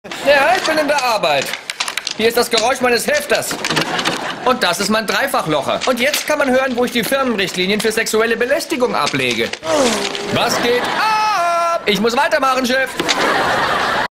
Ja, ich bin in der Arbeit. Hier ist das Geräusch meines Hefters. Und das ist mein Dreifachlocher. Und jetzt kann man hören, wo ich die Firmenrichtlinien für sexuelle Belästigung ablege. Was geht ab? Ich muss weitermachen, Chef.